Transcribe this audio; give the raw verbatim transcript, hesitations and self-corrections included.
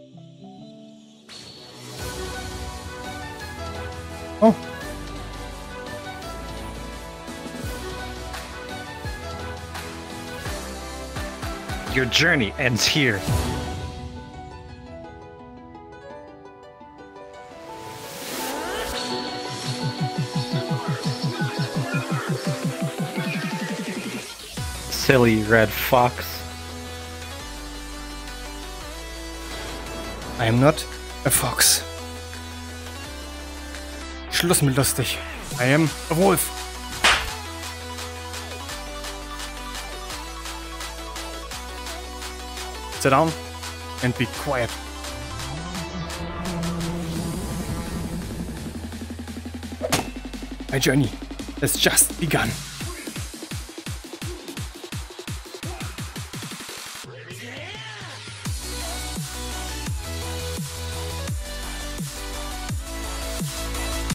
Oh. Your journey ends here. Silly red fox. I am not a fox. Schluss mit lustig. I am a wolf. Sit down and be quiet. My journey has just begun.